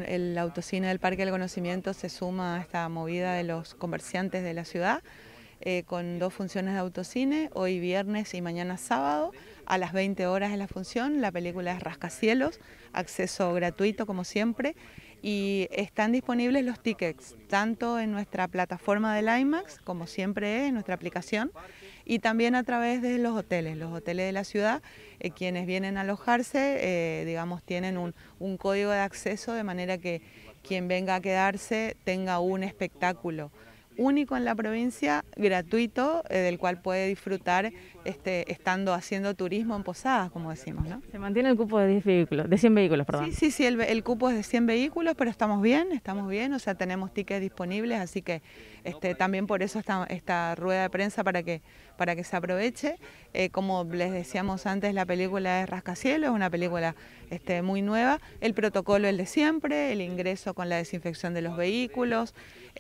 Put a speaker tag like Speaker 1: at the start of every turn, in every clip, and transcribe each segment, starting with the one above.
Speaker 1: el autocine del Parque del Conocimiento se suma a esta movida de los comerciantes de la ciudad, con 2 funciones de autocine, hoy viernes y mañana sábado, a las 20 horas es la función. La película es Rascacielos, acceso gratuito como siempre, y están disponibles los tickets tanto en nuestra plataforma del IMAX, como siempre es, en nuestra aplicación, y también a través de los hoteles de la ciudad. Quienes vienen a alojarse, digamos, tienen un código de acceso, de manera que quien venga a quedarse tenga un espectáculo único en la provincia, gratuito, del cual puede disfrutar estando haciendo turismo en Posadas, como decimos, ¿no?
Speaker 2: Se mantiene el cupo de 10 vehículos, de 100 vehículos, perdón.
Speaker 1: Sí, el cupo es de 100 vehículos, pero estamos bien, o sea, tenemos tickets disponibles, así que también por eso esta rueda de prensa para que se aproveche. Como les decíamos antes, la película es Rascacielos, es una película muy nueva. El protocolo el de siempre, el ingreso con la desinfección de los vehículos,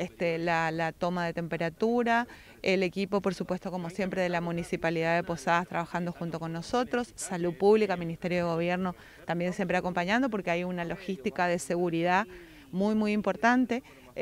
Speaker 1: la toma de temperatura, el equipo, por supuesto, como siempre, de la Municipalidad de Posadas trabajando junto con nosotros, Salud Pública, Ministerio de Gobierno también siempre acompañando, porque hay una logística de seguridad muy importante.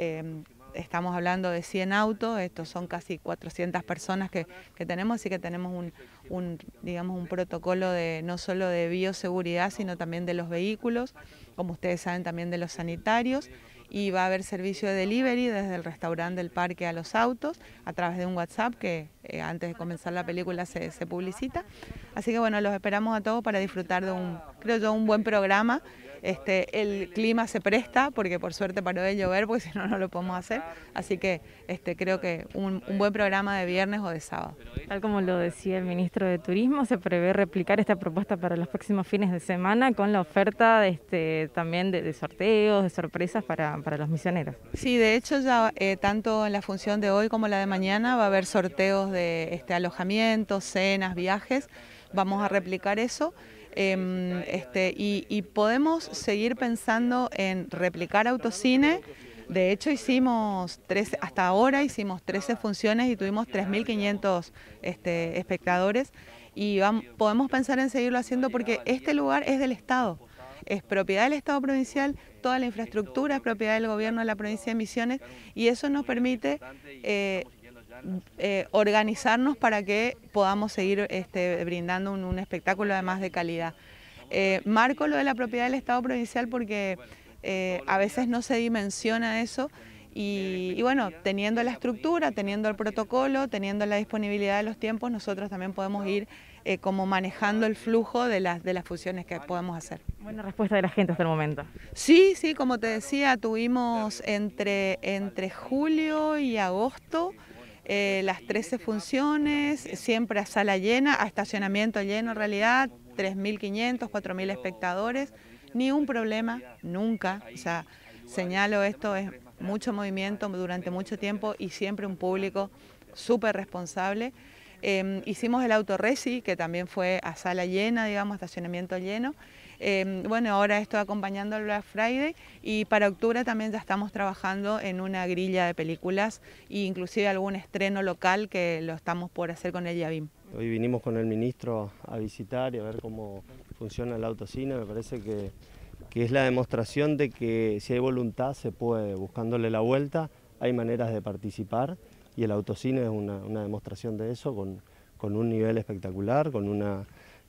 Speaker 1: Estamos hablando de 100 autos, estos son casi 400 personas que tenemos, así que tenemos digamos, un protocolo no solo de bioseguridad, sino también de los vehículos, como ustedes saben, también de los sanitarios. Y va a haber servicio de delivery desde el restaurante del parque a los autos a través de un WhatsApp que antes de comenzar la película se publicita. Así que bueno, los esperamos a todos para disfrutar de creo yo, un buen programa. El clima se presta porque por suerte paró de llover, porque si no, no lo podemos hacer. Así que creo que un buen programa de viernes o de sábado.
Speaker 2: Tal como lo decía el ministro de Turismo, se prevé replicar esta propuesta para los próximos fines de semana con la oferta también de sorteos, de sorpresas para los misioneros.
Speaker 1: Sí, de hecho ya tanto en la función de hoy como la de mañana va a haber sorteos de alojamientos, cenas, viajes. Vamos a replicar eso. Y podemos seguir pensando en replicar autocine. De hecho hasta ahora hicimos 13 funciones y tuvimos 3.500 espectadores, y podemos pensar en seguirlo haciendo porque este lugar es del Estado, es propiedad del Estado provincial, toda la infraestructura es propiedad del gobierno de la provincia de Misiones, y eso nos permite organizarnos para que podamos seguir brindando un espectáculo además de calidad. Marco lo de la propiedad del Estado provincial porque a veces no se dimensiona eso, y bueno, teniendo la estructura, teniendo el protocolo, teniendo la disponibilidad de los tiempos, nosotros también podemos ir como manejando el flujo de las funciones que podemos hacer.
Speaker 2: Buena respuesta de la gente hasta el momento.
Speaker 1: Sí, como te decía, tuvimos entre julio y agosto las 13 funciones, siempre a sala llena, a estacionamiento lleno en realidad, 3.500, 4.000 espectadores, ni un problema, nunca. O sea, señalo esto, es mucho movimiento durante mucho tiempo y siempre un público súper responsable. Hicimos el autorreci, que también fue a sala llena, digamos, estacionamiento lleno. Bueno, ahora estoy acompañando el Black Friday, y para octubre también ya estamos trabajando en una grilla de películas e inclusive algún estreno local que lo estamos por hacer con el Yavim.
Speaker 3: Hoy vinimos con el ministro a visitar y a ver cómo funciona el autocine. Me parece que es la demostración de que si hay voluntad se puede, buscándole la vuelta, hay maneras de participar, y el autocine es una demostración de eso, con un nivel espectacular, con una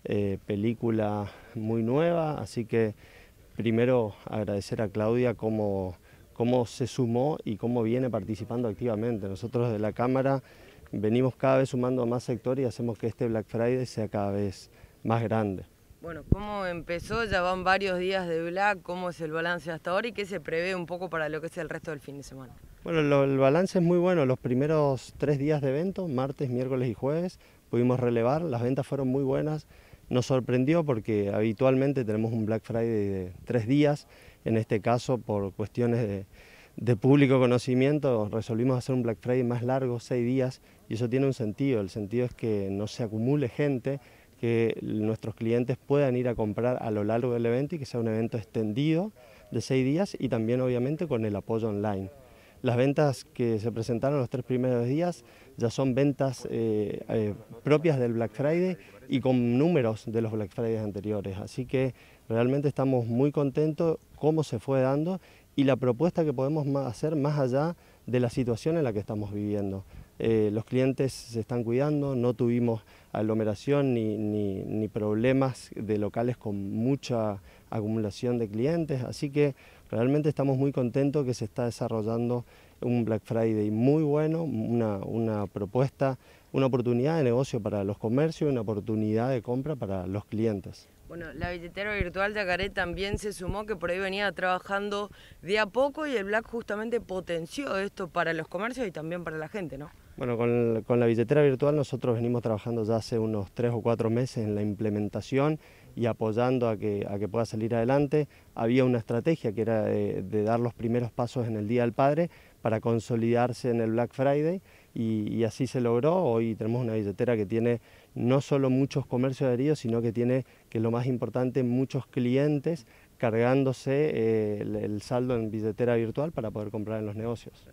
Speaker 3: película muy nueva. Así que primero agradecer a Claudia cómo se sumó y cómo viene participando activamente. Nosotros de la Cámara venimos cada vez sumando a más sectores y hacemos que este Black Friday sea cada vez más grande.
Speaker 4: Bueno, ¿cómo empezó? Ya van varios días de Black, ¿cómo es el balance hasta ahora y qué se prevé un poco para lo que es el resto del fin de semana?
Speaker 3: Bueno, el balance es muy bueno. Los primeros 3 días de evento, martes, miércoles y jueves, pudimos relevar, las ventas fueron muy buenas. Nos sorprendió porque habitualmente tenemos un Black Friday de 3 días, en este caso por cuestiones de público conocimiento resolvimos hacer un Black Friday más largo, 6 días, y eso tiene un sentido. El sentido es que no se acumule gente, que nuestros clientes puedan ir a comprar a lo largo del evento y que sea un evento extendido de 6 días, y también obviamente con el apoyo online. Las ventas que se presentaron los 3 primeros días ya son ventas propias del Black Friday y con números de los Black Fridays anteriores, así que realmente estamos muy contentos cómo se fue dando, y la propuesta que podemos hacer más allá de la situación en la que estamos viviendo. Los clientes se están cuidando, no tuvimos aglomeración ni problemas de locales con mucha acumulación de clientes, así que realmente estamos muy contentos que se está desarrollando un Black Friday muy bueno, una propuesta, una oportunidad de negocio para los comercios, una oportunidad de compra para los clientes.
Speaker 4: Bueno, la billetera virtual Yacaré también se sumó, que por ahí venía trabajando de a poco, y el Black justamente potenció esto para los comercios y también para la gente, ¿no?
Speaker 3: Bueno, con la billetera virtual nosotros venimos trabajando ya hace unos 3 o 4 meses en la implementación y apoyando a que pueda salir adelante. Había una estrategia que era de dar los primeros pasos en el Día del Padre para consolidarse en el Black Friday y así se logró. Hoy tenemos una billetera que tiene no solo muchos comercios adheridos, sino que tiene, que es lo más importante, muchos clientes cargándose el saldo en billetera virtual para poder comprar en los negocios.